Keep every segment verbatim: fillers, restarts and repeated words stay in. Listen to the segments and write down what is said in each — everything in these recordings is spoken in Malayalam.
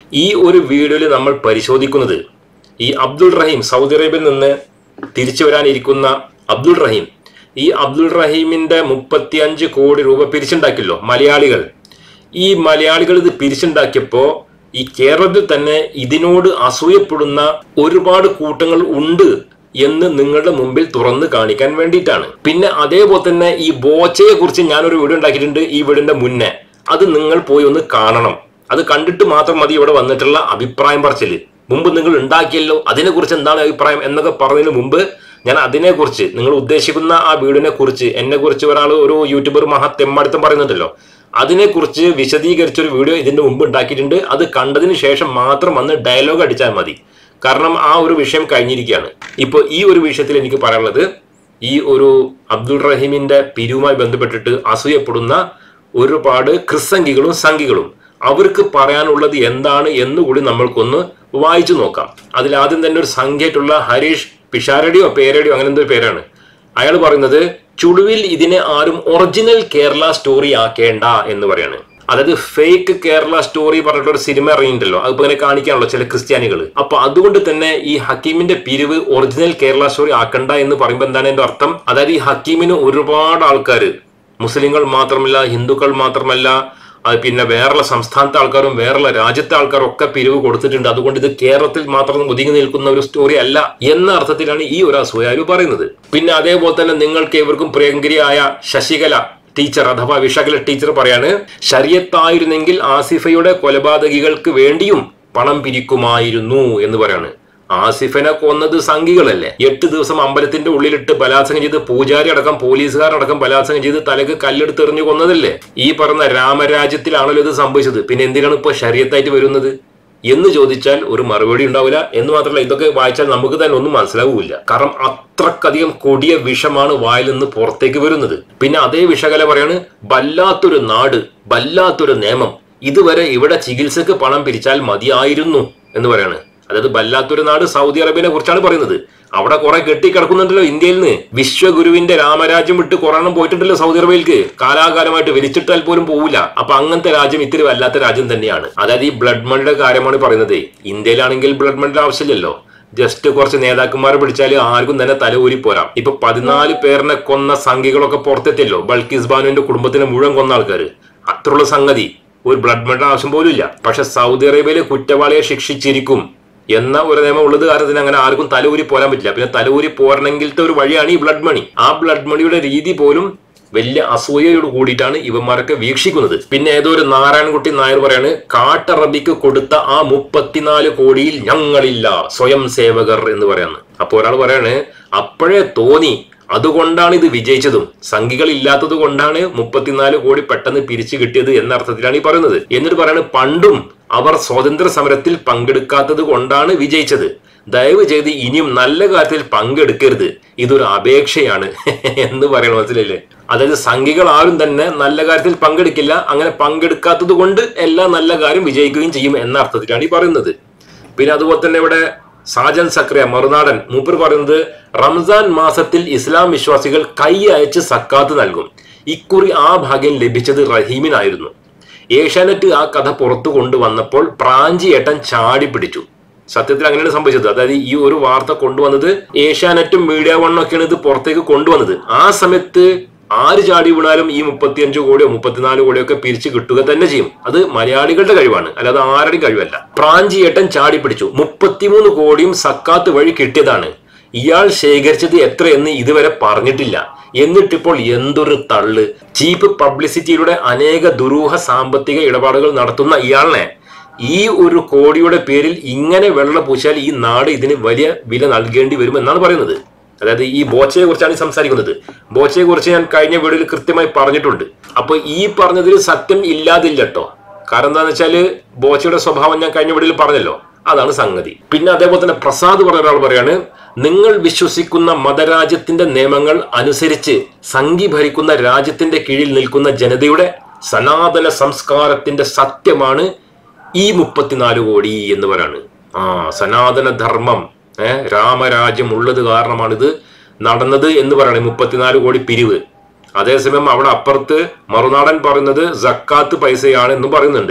ഈ ഒരു വീഡിയോയിൽ നമ്മൾ പരിശോധിക്കുന്നത് ഈ അബ്ദുൾ റഹീം, സൗദി അറേബ്യയിൽ നിന്ന് തിരിച്ചു വരാനിരിക്കുന്ന അബ്ദുൾ റഹീം, ഈ അബ്ദുൾ റഹീമിന്റെ മുപ്പത്തി അഞ്ച് കോടി രൂപ പിരിച്ചുണ്ടാക്കിയല്ലോ മലയാളികൾ. ഈ മലയാളികൾ ഇത് പിരിച്ചുണ്ടാക്കിയപ്പോൾ ഈ കേരളത്തിൽ തന്നെ ഇതിനോട് അസൂയപ്പെടുന്ന ഒരുപാട് കൂട്ടങ്ങൾ ഉണ്ട് എന്ന് നിങ്ങളുടെ മുമ്പിൽ തുറന്ന് കാണിക്കാൻ വേണ്ടിയിട്ടാണ്. പിന്നെ അതേപോലെ തന്നെ ഈ ബോച്ചയെ കുറിച്ച് ഞാനൊരു വീഡിയോ ഉണ്ടാക്കിയിട്ടുണ്ട് ഈ വീടിന്റെ മുന്നേ. അത് നിങ്ങൾ പോയി ഒന്ന് കാണണം. അത് കണ്ടിട്ട് മാത്രം മതി ഇവിടെ വന്നിട്ടുള്ള അഭിപ്രായം പറച്ചില്. മുമ്പ് നിങ്ങൾ ഉണ്ടാക്കിയല്ലോ, അതിനെക്കുറിച്ച് എന്താണ് അഭിപ്രായം എന്നൊക്കെ പറഞ്ഞതിന് മുമ്പ് ഞാൻ അതിനെക്കുറിച്ച്, നിങ്ങൾ ഉദ്ദേശിക്കുന്ന ആ വീടിനെ കുറിച്ച്, എന്നെ കുറിച്ച് ഒരാൾ ഒരു യൂട്യൂബർ മഹാ തെമ്മാടിത്തം പറയുന്നുണ്ടല്ലോ, അതിനെക്കുറിച്ച് വിശദീകരിച്ചൊരു വീഡിയോ ഇതിന്റെ മുമ്പ് ഉണ്ടാക്കിയിട്ടുണ്ട്. അത് കണ്ടതിന് ശേഷം മാത്രം വന്ന് ഡയലോഗ് അടിച്ചാൽ മതി. കാരണം ആ ഒരു വിഷയം കഴിഞ്ഞിരിക്കുകയാണ്. ഇപ്പോൾ ഈ ഒരു വിഷയത്തിൽ എനിക്ക് പറയാനുള്ളത്, ഈ ഒരു അബ്ദുൾ റഹീമിന്റെ പിരിവുമായി ബന്ധപ്പെട്ടിട്ട് അസൂയപ്പെടുന്ന ഒരുപാട് ക്രിസ്സംഖികളും സംഘികളും അവർക്ക് പറയാനുള്ളത് എന്താണ് എന്നുകൂടി നമ്മൾക്കൊന്ന് വായിച്ചു നോക്കാം. അതിലാദ്യം തന്നെ ഒരു സംഖ്യയായിട്ടുള്ള ഹരീഷ് പിഷാരടിയോ പേരടിയോ അങ്ങനെ എന്തൊരു പേരാണ്. അയാൾ പറയുന്നത്, ചുടുവിൽ ഇതിനെ ആരും ഒറിജിനൽ കേരള സ്റ്റോറി ആക്കേണ്ട എന്ന് പറയാണ്. അതായത് ഫേക്ക് കേരള സ്റ്റോറി പറഞ്ഞിട്ട് ഒരു സിനിമ ഇറങ്ങിയിട്ടുണ്ടല്ലോ, അതിപ്പോ ഇങ്ങനെ കാണിക്കാണല്ലോ ചില ക്രിസ്ത്യാനികൾ. അപ്പൊ അതുകൊണ്ട് തന്നെ ഈ ഹക്കീമിന്റെ പിരിവ് ഒറിജിനൽ കേരള സ്റ്റോറി ആക്കണ്ട എന്ന് പറയുമ്പോൾ എന്താണ് എന്റെ അർത്ഥം? അതായത് ഈ ഹക്കീമിന് ഒരുപാട് ആൾക്കാർ, മുസ്ലിങ്ങൾ മാത്രമല്ല, ഹിന്ദുക്കൾ മാത്രമല്ല, പിന്നെ വേറെയുള്ള സംസ്ഥാനത്തെ ആൾക്കാരും വേറെയുള്ള രാജ്യത്തെ ആൾക്കാരും ഒക്കെ പിരിവ് കൊടുത്തിട്ടുണ്ട്. അതുകൊണ്ട് ഇത് കേരളത്തിൽ മാത്രം ഒതുങ്ങി നിൽക്കുന്ന ഒരു സ്റ്റോറി അല്ല എന്ന അർത്ഥത്തിലാണ് ഈ ഒരു അസൂയാലു പറയുന്നത്. പിന്നെ അതേപോലെ തന്നെ നിങ്ങൾക്ക് ഏവർക്കും പ്രിയങ്കരിയായ ശശികല ടീച്ചർ അഥവാ വിശകല ടീച്ചർ പറയാണ്, ശരീഅത്തായിരുന്നെങ്കിൽ ആസിഫയുടെ കൊലപാതകികൾക്ക് വേണ്ടിയും പണം പിരിക്കുമായിരുന്നു എന്ന് പറയാണ്. ആസിഫിനെ കൊന്നത് സംഘികളല്ലേ? എട്ട് ദിവസം അമ്പലത്തിന്റെ ഉള്ളിലിട്ട് ബലാത്സംഗം ചെയ്ത് പൂജാരി അടക്കം പോലീസുകാരടക്കം ബലാത്സംഗം ചെയ്ത് തലക്ക് കല്ലെടുത്ത് എറിഞ്ഞു കൊന്നതല്ലേ? ഈ പറഞ്ഞ രാമരാജ്യത്തിലാണല്ലോ ഇത് സംഭവിച്ചത്. പിന്നെ എന്തിനാണ് ഇപ്പൊ ശരീഅത്തായിട്ട് വരുന്നത് എന്ന് ചോദിച്ചാൽ ഒരു മറുപടി ഉണ്ടാവില്ല. എന്ന് മാത്രമല്ല, ഇതൊക്കെ വായിച്ചാൽ നമുക്ക് തന്നെ ഒന്നും മനസ്സിലാവില്ല. കാരണം അത്രക്കധികം കൊടിയ വിഷമാണ് വായിൽ നിന്ന് പുറത്തേക്ക് വരുന്നത്. പിന്നെ അതേ വിശകല പറയാണ്, വല്ലാത്തൊരു നാട്, വല്ലാത്തൊരു നിയമം, ഇതുവരെ ഇവിടെ ചികിത്സക്ക് പണം പിരിച്ചാൽ മതിയായിരുന്നു എന്ന് പറയാണ്. അതായത് വല്ലാത്തൊരു നാട് സൗദി അറേബ്യനെ കുറിച്ചാണ് പറയുന്നത്. അവിടെ കുറെ കെട്ടിക്കിടക്കുന്നുണ്ടല്ലോ ഇന്ത്യയിൽ നിന്ന്. വിശ്വഗുരുവിന്റെ രാമരാജ്യം വിട്ട് കൊറോണം പോയിട്ടുണ്ടല്ലോ സൗദി അറേബ്യയിലേക്ക്, കാലാകാലമായിട്ട് വലിച്ചിട്ടാൽ പോലും പോവില്ല. അപ്പൊ അങ്ങനത്തെ രാജ്യം ഇത്തിരി വല്ലാത്ത രാജ്യം തന്നെയാണ്. അതായത് ഈ ബ്ലഡ് മണിയുടെ കാര്യമാണ് പറയുന്നത്. ഇന്ത്യയിലാണെങ്കിൽ ബ്ലഡ് മണിയുടെ ആവശ്യമില്ലല്ലോ, ജസ്റ്റ് കുറച്ച് നേതാക്കന്മാരെ പിടിച്ചാൽ ആർക്കും തന്നെ തല ഊരി പോരാം. ഇപ്പൊ പതിനാല് പേരിനെ കൊന്ന സംഘികളൊക്കെ പുറത്തെത്തിയല്ലോ, ബൾക്കീസ് ബാനുവിന്റെ കുടുംബത്തിനെ മുഴുവൻ കൊന്ന ആൾക്കാർ. അത്രയുള്ള സംഗതി, ഒരു ബ്ലഡ് മണിയുടെ ആവശ്യം പോലും ഇല്ല. പക്ഷെ സൗദി അറേബ്യയിലെ കുറ്റവാളിയെ ശിക്ഷിച്ചിരിക്കും എന്ന ഒരു നിയമം ഉള്ളത് കാരണത്തിന് അങ്ങനെ ആർക്കും തലൂരി പോരാൻ പറ്റില്ല. പിന്നെ തലൂരി പോരണമെങ്കിലത്തെ ഒരു വഴിയാണ് ഈ ബ്ലഡ് മണി. ആ ബ്ലഡ് മണിയുടെ രീതി പോലും വലിയ അസൂയയോട് കൂടിയിട്ടാണ് ഇവന്മാരൊക്കെ വീക്ഷിക്കുന്നത്. പിന്നെ ഏതോ ഒരു നാരായണൻകുട്ടി നായർ പറയാണ്, കാട്ടറബിക്ക് കൊടുത്ത ആ മുപ്പത്തിനാല് കോടിയിൽ ഞങ്ങളില്ല, സ്വയം സേവകർ എന്ന് പറയാന്ന്. അപ്പൊ ഒരാൾ പറയാണ്, അപ്പോഴേ തോന്നി, അതുകൊണ്ടാണ് ഇത് വിജയിച്ചതും, സംഘികൾ ഇല്ലാത്തത് കൊണ്ടാണ് മുപ്പത്തിനാല് കോടി പെട്ടെന്ന് പിരിച്ചു കിട്ടിയത് എന്ന അർത്ഥത്തിലാണ് ഈ പറയുന്നത്. എന്നിട്ട് പറയാണ്, പണ്ടും അവർ സ്വാതന്ത്ര്യ സമരത്തിൽ പങ്കെടുക്കാത്തത് കൊണ്ടാണ് വിജയിച്ചത്. ദയവ് ചെയ്ത് ഇനിയും നല്ല കാര്യത്തിൽ പങ്കെടുക്കരുത്, ഇതൊരു അപേക്ഷയാണ് എന്ന് പറയണം. മനസ്സിലല്ലേ? അതായത് സംഘികൾ ആരും തന്നെ നല്ല കാര്യത്തിൽ പങ്കെടുക്കില്ല, അങ്ങനെ പങ്കെടുക്കാത്തത് കൊണ്ട് എല്ലാ നല്ല കാര്യം വിജയിക്കുകയും ചെയ്യും എന്ന അർത്ഥത്തിലാണ് ഈ പറയുന്നത്. പിന്നെ അതുപോലെ തന്നെ ഇവിടെ സാജൻ സക്രിയ മറുനാടൻ മൂപ്പർ പറയുന്നത്, റംസാൻ മാസത്തിൽ ഇസ്ലാം വിശ്വാസികൾ കൈ അയച്ച് സക്കാത്ത് നൽകും. ഇക്കുറി ആ ഭാഗ്യം ലഭിച്ചത് റഹീമിനായിരുന്നു. ഏഷ്യാനെറ്റ് ആ കഥ പുറത്തു കൊണ്ടുവന്നപ്പോൾ പ്രാഞ്ചിയേട്ടൻ ചാടി പിടിച്ചു. സത്യത്തിൽ അങ്ങനെയാണ് സംഭവിച്ചത്. അതായത് ഈ ഒരു വാർത്ത കൊണ്ടുവന്നത് ഏഷ്യാനെറ്റും മീഡിയ വണ്ണും ഒക്കെയാണ് ഇത് പുറത്തേക്ക് കൊണ്ടുവന്നത്. ആ സമയത്ത് ആര് ചാടി വീണാലും ഈ മുപ്പത്തിയഞ്ചു കോടിയോ മുപ്പത്തിനാല് കോടിയോ ഒക്കെ പിരിച്ചു കിട്ടുക തന്നെ ചെയ്യും. അത് മലയാളികളുടെ കഴിവാണ്, അല്ലാതെ ആരുടെയും കഴിവല്ല. പ്രാഞ്ചിയേട്ടൻ ചാടി പിടിച്ചു. മുപ്പത്തിമൂന്ന് കോടിയും സക്കാത്ത് വഴി കിട്ടിയതാണ്. ഇയാൾ ശേഖരിച്ചത് എത്രയെന്ന് ഇതുവരെ പറഞ്ഞിട്ടില്ല. എന്നിട്ടിപ്പോൾ എന്തൊരു തള്ള്! ചീപ്പ് പബ്ലിസിറ്റിയിലൂടെ അനേക ദുരൂഹ സാമ്പത്തിക ഇടപാടുകൾ നടത്തുന്ന ഇയാളിനെ ഈ ഒരു കോടിയുടെ പേരിൽ ഇങ്ങനെ വെള്ളം പൂശാൽ ഈ നാട് ഇതിന് വലിയ വില നൽകേണ്ടി വരുമെന്നാണ് പറയുന്നത്. അതായത് ഈ ബോച്ചയെ കുറിച്ചാണ് സംസാരിക്കുന്നത്. ബോച്ചയെ കുറിച്ച് ഞാൻ കഴിഞ്ഞ വീഡിയോയിൽ കൃത്യമായി പറഞ്ഞിട്ടുണ്ട്. അപ്പൊ ഈ പറഞ്ഞതിൽ സത്യം ഇല്ലാതില്ല കേട്ടോ. കാരണം എന്താണെന്ന് വെച്ചാല് ബോച്ചയുടെ സ്വഭാവം ഞാൻ കഴിഞ്ഞ വീഡിയോയിൽ പറഞ്ഞല്ലോ, അതാണ് സംഗതി. പിന്നെ അതേപോലെ തന്നെ പ്രസാദ് പറഞ്ഞ ഒരാൾ പറയാണ്, നിങ്ങൾ വിശ്വസിക്കുന്ന മതരാജ്യത്തിന്റെ നിയമങ്ങൾ അനുസരിച്ച് സംഘി ഭരിക്കുന്ന രാജ്യത്തിന്റെ കീഴിൽ നിൽക്കുന്ന ജനതയുടെ സനാതന സംസ്കാരത്തിന്റെ സത്യമാണ് ഈ മുപ്പത്തിനാല് കോടി എന്ന് പറയാണ്. ആ സനാതന ധർമ്മം, ഏഹ് രാമരാജ്യം ഉള്ളത് കാരണമാണ് ഇത് നടന്നത് എന്ന് പറയണേ മുപ്പത്തിനാല് കോടി പിരിവ്. അതേസമയം അവിടെ അപ്പുറത്ത് മറുനാടൻ പറയുന്നത് സക്കാത്ത് പൈസയാണ് എന്നും പറയുന്നുണ്ട്.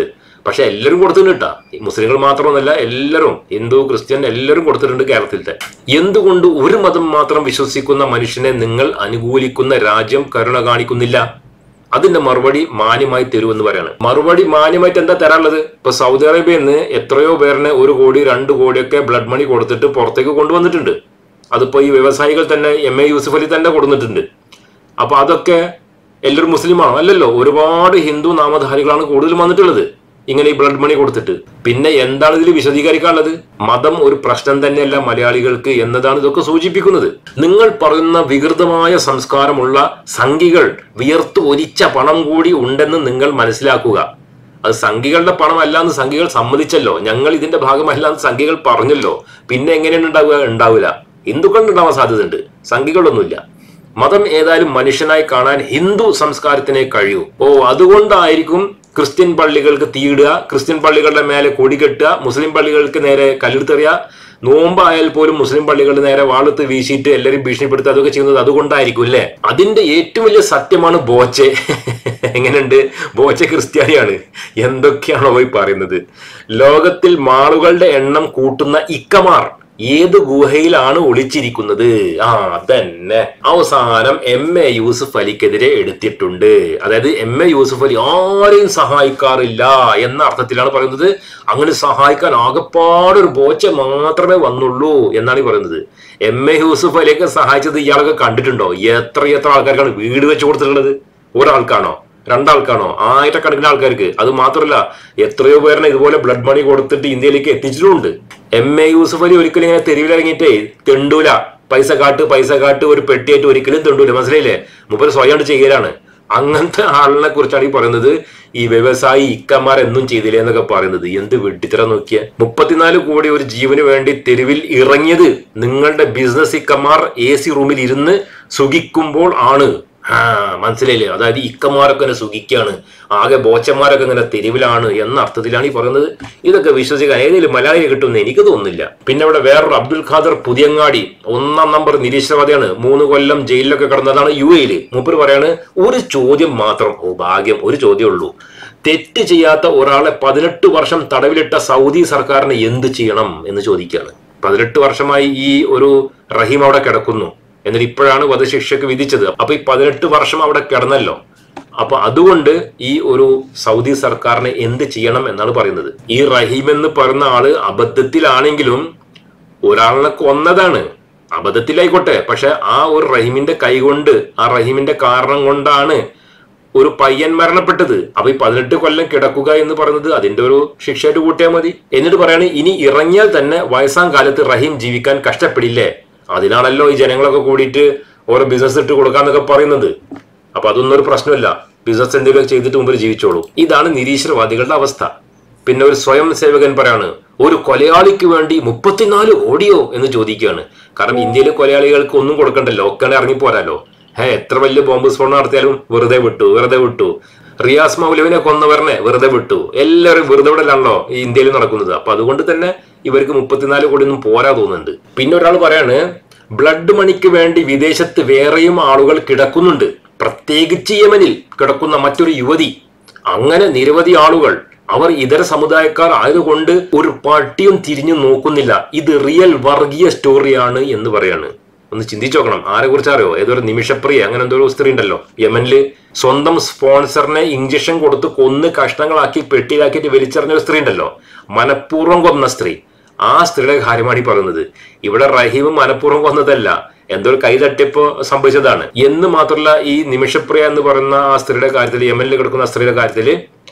പക്ഷെ എല്ലാവരും കൊടുത്തിട്ടുണ്ട് കേട്ടാ, മുസ്ലിങ്ങൾ മാത്രമൊന്നുമല്ല, എല്ലാവരും, ഹിന്ദു ക്രിസ്ത്യൻ എല്ലാവരും കൊടുത്തിട്ടുണ്ട് കേരളത്തിലത്തെ. എന്തുകൊണ്ട് ഒരു മതം മാത്രം വിശ്വസിക്കുന്ന മനുഷ്യനെ നിങ്ങൾ അനുകൂലിക്കുന്ന രാജ്യം കരുണ കാണിക്കുന്നില്ല? അതിന്റെ മറുപടി മാന്യമായി തരുമെന്ന് പറയാണ്. മറുപടി മാന്യമായിട്ട് എന്താ തരാനുള്ളത്? ഇപ്പൊ സൗദി അറേബ്യയിൽ നിന്ന് എത്രയോ പേരിന് ഒരു കോടി രണ്ട് കോടിയൊക്കെ ബ്ലഡ് മണി കൊടുത്തിട്ട് പുറത്തേക്ക് കൊണ്ടുവന്നിട്ടുണ്ട്. അതിപ്പോ ഈ വ്യവസായികൾ തന്നെ, എം എ യൂസുഫ് അലി തന്നെ കൊടുത്തിട്ടുണ്ട്. അപ്പൊ അതൊക്കെ എല്ലാവരും മുസ്ലിമാണോ? അല്ലല്ലോ, ഒരുപാട് ഹിന്ദു നാമധാരികളാണ് കൂടുതൽ വന്നിട്ടുള്ളത് ഇങ്ങനെ ഈ ബ്ലഡ് മണി കൊടുത്തിട്ട്. പിന്നെ എന്താണ് ഇതിൽ വിശദീകരിക്കാനുള്ളത്? മതം ഒരു പ്രശ്നം തന്നെയല്ല മലയാളികൾക്ക് എന്നതാണ് ഇതൊക്കെ സൂചിപ്പിക്കുന്നത്. നിങ്ങൾ പറയുന്ന വികൃതമായ സംസ്കാരമുള്ള സംഘികൾ വിയർത്തു ഒലിച്ച പണം കൂടി ഉണ്ടെന്ന് നിങ്ങൾ മനസ്സിലാക്കുക. അത് സംഘികളുടെ പണമല്ല എന്ന് സംഘികൾ സമ്മതിച്ചല്ലോ, ഞങ്ങൾ ഇതിന്റെ ഭാഗമല്ല എന്ന് സംഘികൾ പറഞ്ഞല്ലോ. പിന്നെ എങ്ങനെയാണ് ഉണ്ടാവുക? ഉണ്ടാവില്ല. ഹിന്ദുക്കളുടെ ഉണ്ടാവാൻ സാധ്യതയുണ്ട്, സംഘികളൊന്നുമില്ല. മതം ഏതായാലും മനുഷ്യനായി കാണാൻ ഹിന്ദു സംസ്കാരത്തിനെ കഴിയൂ. ഓ അതുകൊണ്ടായിരിക്കും ക്രിസ്ത്യൻ പള്ളികൾക്ക് തീയിടുക, ക്രിസ്ത്യൻ പള്ളികളുടെ മേലെ കൊടി കെട്ടുക, മുസ്ലിം പള്ളികൾക്ക് നേരെ കല്ലെടുത്തെറിയുക, നോമ്പായാൽ പോലും മുസ്ലിം പള്ളികളുടെ നേരെ വാളത്ത് വീശിയിട്ട് എല്ലാവരും ഭീഷണിപ്പെടുത്തുക, അതൊക്കെ ചെയ്യുന്നത് അതുകൊണ്ടായിരിക്കും അല്ലേ? അതിന്റെ ഏറ്റവും വലിയ സത്യമാണ് ബോച്ചെ. എങ്ങനെയുണ്ട്? ബോച്ചെ ക്രിസ്ത്യാനിയാണ്. എന്തൊക്കെയാണോ പോയി പറയുന്നത്? ലോകത്തിൽ മാളുകളുടെ എണ്ണം കൂട്ടുന്ന ഇക്കമാർ ഏത് ഗുഹയിലാണ് ഒളിച്ചിരിക്കുന്നത്? ആ തന്നെ. അവസാനം എം എ യൂസുഫ് അലിക്കെതിരെ എടുത്തിട്ടുണ്ട്. അതായത് എം എ യൂസുഫ് അലി ആരെയും സഹായിക്കാറില്ല എന്ന അർത്ഥത്തിലാണ് പറയുന്നത്. അങ്ങനെ സഹായിക്കാൻ ആകെപ്പാടൊരു ബോച്ച മാത്രമേ വന്നുള്ളൂ എന്നാണ് ഈ പറയുന്നത്. എം എ യൂസുഫ് അലിയൊക്കെ സഹായിച്ചത് ഇയാളൊക്കെ കണ്ടിട്ടുണ്ടോ? എത്ര എത്ര ആൾക്കാർക്കാണ് വീട് വെച്ച് കൊടുത്തിട്ടുള്ളത്? ഒരാൾക്കാണോ? രണ്ടാൾക്കാണോ? ആയിരക്കണക്കിന് ആൾക്കാർക്ക്. അത് മാത്രമല്ല, എത്രയോ പേരിനെ ഇതുപോലെ ബ്ലഡ് മണി കൊടുത്തിട്ട് ഇന്ത്യയിലേക്ക് എത്തിച്ചിട്ടുമുണ്ട്. എം എ യൂസുഫ് അലി ഒരിക്കലും ഇങ്ങനെ തെരുവിലിറങ്ങിയിട്ടേ തെണ്ടൂല. പൈസ കാട്ട് പൈസ കാട്ട് ഒരു പെട്ടിയായിട്ട് ഒരിക്കലും തെണ്ടൂല. മനസ്സിലായില്ലേ? മൂപ്പര് സ്വയം ചെയ്യലാണ്. അങ്ങനത്തെ ആളിനെ കുറിച്ചാണ് ഈ പറയുന്നത്. ഈ വ്യവസായി ഇക്കന്മാർ എന്നും ചെയ്തില്ലേ എന്നൊക്കെ പറയുന്നത്. എന്ത് വെട്ടിത്തരം നോക്കിയ. മുപ്പത്തിനാല് കോടി ഒരു ജീവന് വേണ്ടി തെരുവിൽ ഇറങ്ങിയത് നിങ്ങളുടെ ബിസിനസ് ഇക്കന്മാർ എ സി റൂമിൽ ഇരുന്ന് സുഖിക്കുമ്പോൾ ആണ്. ആ മനസ്സിലായില്ലേ? അതായത് ഇക്കന്മാരൊക്കെ ഇങ്ങനെ സുഖിക്കാണ്, ആകെ ബോച്ചന്മാരൊക്കെ ഇങ്ങനെ തെരുവിലാണ് എന്ന അർത്ഥത്തിലാണ് ഈ പറയുന്നത്. ഇതൊക്കെ വിശ്വസിക്കാൻ ഏതെങ്കിലും മലയാളിയെ കിട്ടുമെന്ന് എനിക്ക് തോന്നുന്നില്ല. പിന്നെ ഇവിടെ വേറൊരു അബ്ദുൽ ഖാദർ പുതിയങ്ങാടി ഒന്നാം നമ്പർ നിരീശ്വരവാദിയാണ്. മൂന്ന് കൊല്ലം ജയിലിലൊക്കെ കിടന്നതാണ് യു എയില്. മൂപ്പര് പറയാണ് ഒരു ചോദ്യം മാത്രം. ഓ ഭാഗ്യം, ഒരു ചോദ്യമേ ഉള്ളൂ. തെറ്റ് ചെയ്യാത്ത ഒരാളെ പതിനെട്ട് വർഷം തടവിലിട്ട സൗദി സർക്കാരിന് എന്ത് ചെയ്യണം എന്ന് ചോദിക്കുകയാണ്. പതിനെട്ട് വർഷമായി ഈ ഒരു റഹീം അവിടെ കിടക്കുന്നു, എന്നിട്ട് ഇപ്പോഴാണ് വധശിക്ഷയ്ക്ക് വിധിച്ചത്. അപ്പൊ ഈ പതിനെട്ട് വർഷം അവിടെ കിടന്നല്ലോ. അപ്പൊ അതുകൊണ്ട് ഈ ഒരു സൗദി സർക്കാരിനെ എന്ത് ചെയ്യണം എന്നാണ് പറയുന്നത്. ഈ റഹീം എന്ന് പറയുന്ന ആള് അബദ്ധത്തിലാണെങ്കിലും ഒരാളിനെ കൊന്നതാണ്, അബദ്ധത്തിലായിക്കോട്ടെ. പക്ഷെ ആ ഒരു റഹീമിന്റെ കൈ കൊണ്ട്, ആ റഹീമിന്റെ കാരണം കൊണ്ടാണ് ഒരു പയ്യൻ മരണപ്പെട്ടത്. അപ്പൊ ഈ പതിനെട്ട് കൊല്ലം കിടക്കുക എന്ന് പറയുന്നത് അതിന്റെ ഒരു ശിക്ഷയായിട്ട് കൂട്ടിയാൽ മതി. എന്നിട്ട് പറയാണ് ഇനി ഇറങ്ങിയാൽ തന്നെ വയസ്സാം കാലത്ത് റഹീം ജീവിക്കാൻ കഷ്ടപ്പെടില്ലേ? അതിനാണല്ലോ ഈ ജനങ്ങളൊക്കെ കൂടിയിട്ട് ഓരോ ബിസിനസ് ഇട്ട് കൊടുക്കാന്നൊക്കെ പറയുന്നത്. അപ്പൊ അതൊന്നും ഒരു പ്രശ്നമില്ല, ബിസിനസ് എന്തെങ്കിലും ചെയ്തിട്ട് മുമ്പിൽ ജീവിച്ചോളൂ. ഇതാണ് നിരീശ്വരവാദികളുടെ അവസ്ഥ. പിന്നെ ഒരു സ്വയം സേവകൻ പറയാണ് ഒരു കൊലയാളിക്ക് വേണ്ടി മുപ്പത്തിനാല് കോടിയോ എന്ന് ചോദിക്കുകയാണ്. കാരണം ഇന്ത്യയിലെ കൊലയാളികൾക്ക് ഒന്നും കൊടുക്കണ്ടല്ലോ, ഒക്കെ ഇറങ്ങിപ്പോരാലോ. ഹേ എത്ര വലിയ ബോംബ് സ്ഫോടനം നടത്തിയാലും വെറുതെ വിട്ടു വെറുതെ വിട്ടു റിയാസ് മൗലവിനെ കൊന്നവരനെ വെറുതെ വിട്ടു. എല്ലാവരും വെറുതെ വിടലാണല്ലോ ഈ ഇന്ത്യയിൽ നടക്കുന്നത്. അപ്പൊ അതുകൊണ്ട് തന്നെ ഇവർക്ക് മുപ്പത്തിനാല് കോടി ഒന്നും പോരാ തോന്നുന്നുണ്ട്. പിന്നെ ഒരാൾ പറയാണ് ബ്ലഡ് മണിക്ക് വേണ്ടി വിദേശത്ത് വേറെയും ആളുകൾ കിടക്കുന്നുണ്ട്, പ്രത്യേകിച്ച് യമനിൽ കിടക്കുന്ന മറ്റൊരു യുവതി. അങ്ങനെ നിരവധി ആളുകൾ, അവർ ഇതര സമുദായക്കാർ ആയതുകൊണ്ട് ഒരു പട്ടിയും തിരിഞ്ഞു നോക്കുന്നില്ല. ഇത് റിയൽ വർഗീയ സ്റ്റോറിയാണ് എന്ന് പറയാണ്. ഒന്ന് ചിന്തിച്ചു നോക്കണം. ആരെ കുറിച്ച് അറിയോ? ഏതൊരു നിമിഷപ്രിയ അങ്ങനെ എന്തോ ഒരു സ്ത്രീ ഉണ്ടല്ലോ യമനില്, സ്വന്തം സ്പോൺസറിനെ ഇഞ്ചക്ഷൻ കൊടുത്ത് കൊന്ന് കഷ്ണങ്ങളാക്കി പെട്ടിയിലാക്കിയിട്ട് വലിച്ചെറിഞ്ഞ ഒരു സ്ത്രീ ഉണ്ടല്ലോ, മനഃപൂർവ്വം കൊന്ന സ്ത്രീ. ആ സ്ത്രീയുടെ കാര്യമാണ് ഈ പറയുന്നത്. ഇവിടെ റഹീം മനഃപൂർവ്വം കൊന്നതല്ല, എന്തോ ഒരു കൈ തട്ടിയപ്പോ സംഭവിച്ചതാണ് എന്ന് മാത്രമല്ല. ഈ നിമിഷപ്രിയ എന്ന് പറയുന്ന ആ സ്ത്രീയുടെ കാര്യത്തിൽ, യമനിൽ കിടക്കുന്ന സ്ത്രീയുടെ കാര്യത്തിൽ,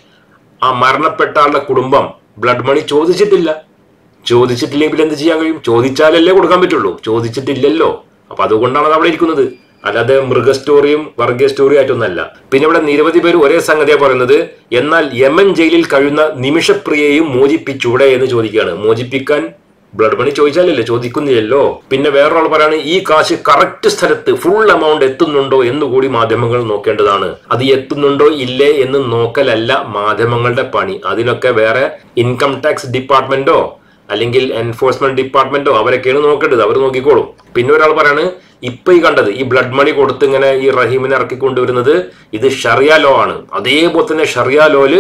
ആ മരണപ്പെട്ട ആളുടെ കുടുംബം ബ്ലഡ് മണി ചോദിച്ചിട്ടില്ല. ചോദിച്ചിട്ടില്ലെങ്കിൽ എന്ത് ചെയ്യാൻ കഴിയും? ചോദിച്ചാലല്ലേ കൊടുക്കാൻ പറ്റുള്ളൂ, ചോദിച്ചിട്ടില്ലല്ലോ. അപ്പൊ അതുകൊണ്ടാണ് അത് അവിടെ ഇരിക്കുന്നത്, അല്ലാതെ മൃഗ സ്റ്റോറിയും വർഗീയ സ്റ്റോറിയും ആയിട്ടൊന്നല്ല. പിന്നെ ഇവിടെ നിരവധി പേര് ഒരേ സംഗതിയാണ് പറയുന്നത്. എന്നാൽ യമൻ ജയിലിൽ കഴിയുന്ന നിമിഷപ്രിയയും മോചിപ്പിച്ചൂടെ എന്ന് ചോദിക്കുകയാണ്. മോചിപ്പിക്കാൻ ബ്ലഡ് മണി ചോദിച്ചാലല്ലേ, ചോദിക്കുന്നില്ലല്ലോ. പിന്നെ വേറൊരാൾ പറയാണ് ഈ കാശ് കറക്റ്റ് സ്ഥലത്ത് ഫുൾ എമൗണ്ട് എത്തുന്നുണ്ടോ എന്നുകൂടി മാധ്യമങ്ങൾ നോക്കേണ്ടതാണ്. അത് എത്തുന്നുണ്ടോ ഇല്ലേ എന്ന് നോക്കലല്ല മാധ്യമങ്ങളുടെ പണി. അതിനൊക്കെ വേറെ ഇൻകം ടാക്സ് ഡിപ്പാർട്ട്മെന്റോ അല്ലെങ്കിൽ എൻഫോഴ്സ്മെന്റ് ഡിപ്പാർട്ട്മെന്റോ അവരൊക്കെയാണ് നോക്കേണ്ടത്, അവർ നോക്കിക്കോളും. പിന്നെ ഒരാൾ പറയാണ് ഇപ്പൊ ഈ കണ്ടത് ഈ ബ്ലഡ് മണി കൊടുത്ത് ഇങ്ങനെ ഈ റഹീമിനെ ഇറക്കി കൊണ്ടുവരുന്നത് ഇത് ഷറിയ ലോ ആണ്. അതേപോലെ തന്നെ ഷറിയ ലോയില്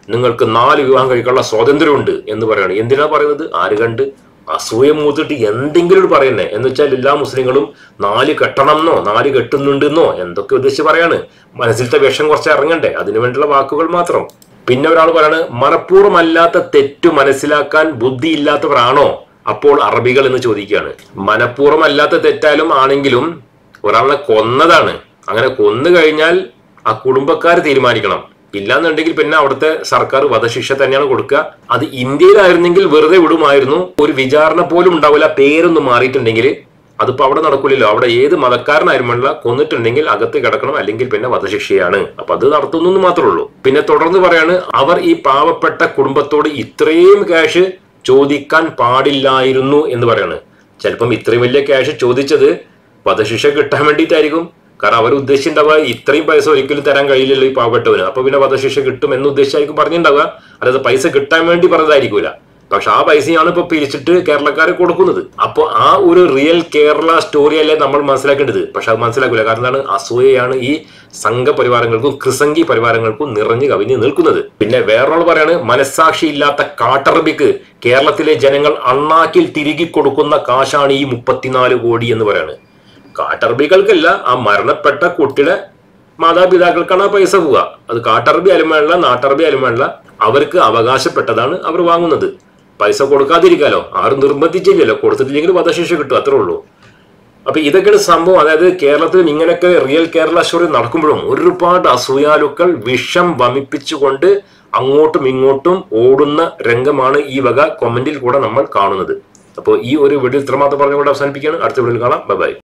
നിങ്ങൾക്ക് നാല് വിവാഹം കഴിക്കാനുള്ള സ്വാതന്ത്ര്യമുണ്ട് എന്ന് പറയാണ്. എന്തിനാ പറയുന്നത്? ആര് കണ്ട്? അസൂയ മൂത്തിട്ട് എന്തെങ്കിലും ഒരു പറയുന്നേ എന്ന് വെച്ചാൽ എല്ലാ മുസ്ലിങ്ങളും നാല് കെട്ടണം എന്നോ നാല് കെട്ടുന്നുണ്ടെന്നോ എന്തൊക്കെ ഉദ്ദേശിച്ച് പറയാണ്. മനസ്സിലത്തെ വിഷം കുറച്ച് ഇറങ്ങണ്ടേ, അതിനു വേണ്ടിയുള്ള വാക്കുകൾ മാത്രം. പിന്നെ ഒരാൾ പറയാണ് മനഃപൂർവ്വമല്ലാത്ത തെറ്റു മനസ്സിലാക്കാൻ ബുദ്ധി ഇല്ലാത്തവരാണോ അപ്പോൾ അറബികൾ എന്ന് ചോദിക്കുകയാണ്. മനഃപൂർവ്വമല്ലാത്ത തെറ്റായാലും ആണെങ്കിലും ഒരാളെ കൊന്നതാണ്. അങ്ങനെ കൊന്നു കഴിഞ്ഞാൽ ആ കുടുംബക്കാർ തീരുമാനിക്കണം. ഇല്ലാന്നുണ്ടെങ്കിൽ പിന്നെ അവിടുത്തെ സർക്കാർ വധശിക്ഷ തന്നെയാണ് കൊടുക്കുക. അത് ഇന്ത്യയിലായിരുന്നെങ്കിൽ വെറുതെ വിടുമായിരുന്നു, ഒരു വിചാരണ പോലും ഉണ്ടാവില്ല. പേരൊന്നും മാറിയിട്ടുണ്ടെങ്കിൽ അതിപ്പോ അവിടെ നടക്കില്ലല്ലോ. അവിടെ ഏത് മതക്കാരനായിരുന്നില്ല, കൊന്നിട്ടുണ്ടെങ്കിൽ അകത്ത് കിടക്കണം, അല്ലെങ്കിൽ പിന്നെ വധശിക്ഷയാണ്. അപ്പൊ അത് നടത്തുന്നു മാത്രമേ ഉള്ളൂ. പിന്നെ തുടർന്ന് പറയാണ് അവർ ഈ പാവപ്പെട്ട കുടുംബത്തോട് ഇത്രയും ക്യാഷ് ചോദിക്കാൻ പാടില്ലായിരുന്നു എന്ന് പറയാണ്. ചിലപ്പം ഇത്രയും വലിയ ക്യാഷ് ചോദിച്ചത് വധശിക്ഷ കിട്ടാൻ വേണ്ടിയിട്ടായിരിക്കും. കാരണം അവർ ഉദ്ദേശിച്ചിട്ടുണ്ടാവുക ഇത്രയും പൈസ ഒരിക്കലും തരാൻ കഴിയില്ലല്ലോ ഈ പാവപ്പെട്ടവന്, അപ്പൊ പിന്നെ വധശിക്ഷ കിട്ടും എന്ന് ഉദ്ദേശിച്ചായിരിക്കും പറഞ്ഞിട്ടുണ്ടാവുക. അതായത് പൈസ കിട്ടാൻ വേണ്ടി പറഞ്ഞതായിരിക്കൂല. പക്ഷെ ആ പൈസയാണ് ഇപ്പൊ പിരിച്ചിട്ട് കേരളക്കാരെ കൊടുക്കുന്നത്. അപ്പൊ ആ ഒരു റിയൽ കേരള സ്റ്റോറി അല്ലേ നമ്മൾ മനസ്സിലാക്കേണ്ടത്. പക്ഷെ അത് മനസ്സിലാക്കില്ല. കാരണം എന്താണ്? അസൂയയാണ് ഈ സംഘപരിവാരങ്ങൾക്കും ക്രിസംഗി പരിവാരങ്ങൾക്കും നിറഞ്ഞു കവിഞ്ഞ് നിൽക്കുന്നത്. പിന്നെ വേറൊരാൾ പറയാണ് മനസ്സാക്ഷി ഇല്ലാത്ത കാട്ടറബിക്ക് കേരളത്തിലെ ജനങ്ങൾ അണ്ണാക്കിൽ തിരികെ കൊടുക്കുന്ന കാശാണ് ഈ മുപ്പത്തിനാല് കോടി എന്ന് പറയാണ്. കാട്ടറബികൾക്കല്ല, ആ മരണപ്പെട്ട കുട്ടിയുടെ മാതാപിതാക്കൾക്കാണ് ആ പൈസ പോവുക. അത് കാട്ടറബി ആയാലും വേണ്ട നാട്ടറബി ആയാലും വേണ്ട, അവർക്ക് അവകാശപ്പെട്ടതാണ് അവർ വാങ്ങുന്നത്. പൈസ കൊടുക്കാതിരിക്കാലോ, ആരും നിർബന്ധിച്ചില്ലല്ലോ. കൊടുത്തിട്ടില്ലെങ്കിൽ വധശിക്ഷ കിട്ടും, അത്രേ ഉള്ളൂ. അപ്പൊ ഇതൊക്കെയാണ് സംഭവം. അതായത് കേരളത്തിൽ ഇങ്ങനെയൊക്കെ റിയൽ കേരള സ്റ്റോറി നടക്കുമ്പോഴും ഒരുപാട് അസൂയാലുക്കൾ വിഷം വമിപ്പിച്ചുകൊണ്ട് അങ്ങോട്ടും ഇങ്ങോട്ടും ഓടുന്ന രംഗമാണ് ഈ വക കൊമന്റിൽ കൂടെ നമ്മൾ കാണുന്നത്. അപ്പോൾ ഈ ഒരു വീഡിയോ ഇത്രമാത്രം പറഞ്ഞുകൊണ്ട് അവസാനിപ്പിക്കുകയാണ്. അടുത്ത വീഡിയോയിൽ കാണാം. Bye by.